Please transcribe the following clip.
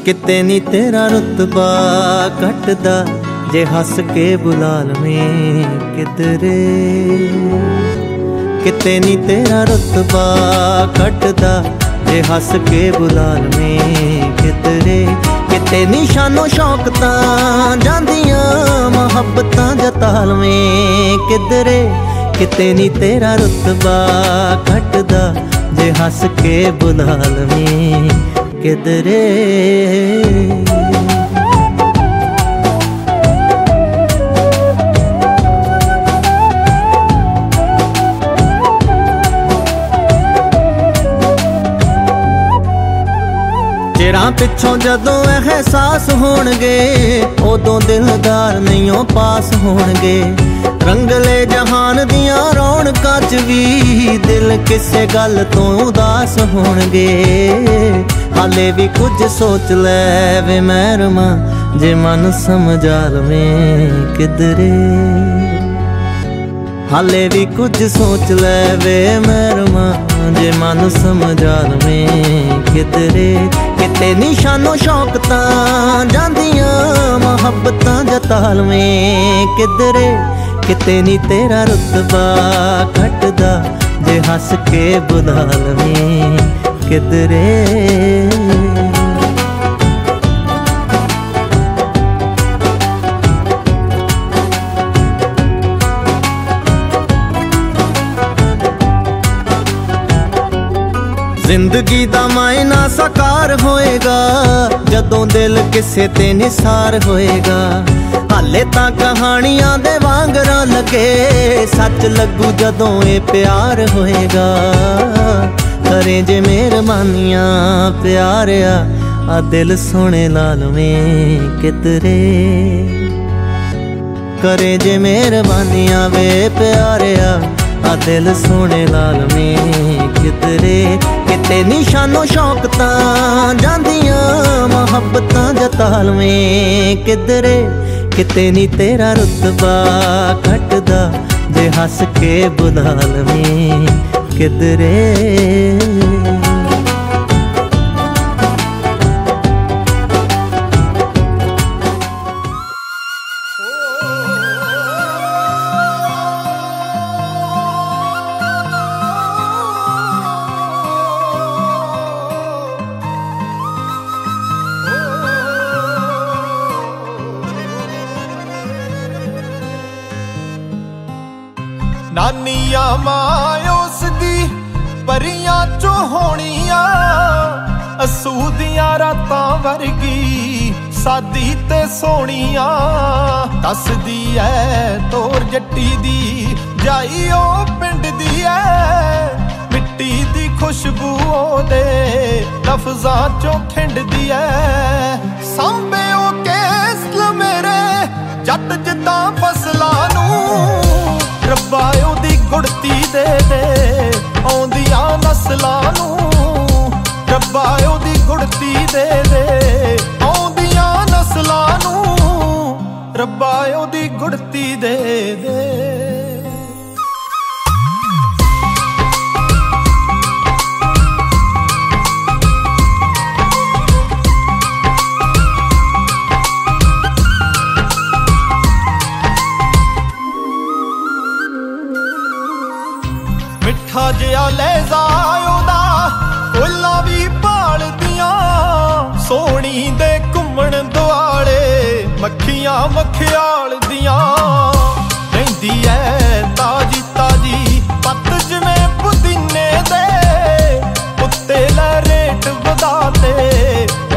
किते नी तेरा रुतबा घटदा जे हस के बुला लवें किधरे। किते नी तेरा रुतबा घटदा जे हस के बुला लवें किधरे। किते नी शानो शौक तां जांदियां मुहब्बतां जता लवें किधरे। किते नी तेरा रुतबा घटदा जे हस के बुला लवें किधरे। चिरां पिछों जदों एहसास होणगे उदों दिलदार नहींओ पास होणगे। रंगले जहान दियां रौनकां च भी दिल किसे गल तो उदास होणगे। हाले भी कुछ सोच लै वे महरमा जे मन समझा लवें किधरे। हाले भी कुछ सोच लै वे महरमा जे मन समझा लवें किधरे। किते निशानो शौक तां जांदियां मुहब्बतां जता लवें किधरे। किते नी तेरा रुतबा घटदा जे हस के बुला लवें किधरे। जिंदगी दा मायना साकार होएगा जदों दिल किसे ते निसार होएगा। हाले तां कहानियां दे वांगरा लगे सच लगू जदों ए प्यार होएगा। करे जे मेहरबानियां प्यारिया आ दिल सोने ला लवें किधरे। करे जे मेहरबानियां वे प्यारिया आ दिल सोने ला लवें किधरे। किते निशानो शौक तां जांदियां मुहब्बतां जता लवें किधरे। किते नी तेरा रुतबा घटदा जे हस के बुला लवें किधरे। नानिया मां उस दी परियां चो होनिया असू दियां रातां वर्गी सादी ते सोनिया। दसदी ऐ तोर जट्टी दी जाई ओ पिंड दी ऐ मिट्टी दी खुशबू ओदे लफ्जां चो खिंडदी ऐ। सांबे ओ केस मेरे जट जिद्दां फसलां नूं रब्बा ओदी गुड़ती दे दे आउंदियां नस्लां नूं। रब्बा ओदी गुड़ती दे दे आउंदियां नस्लां नूं। रब्बा ओदी गुड़ती दे दे। मिठा जिहा लहजा ओदा फुल्लां भी भालदियां सोहणी दे घुम्मण दुआले मक्खियां मखियाल दियां। रहिंदी ऐ ताजी ताजी पत्त जिवें पुदीने दे उत्ते लै रेट वधाते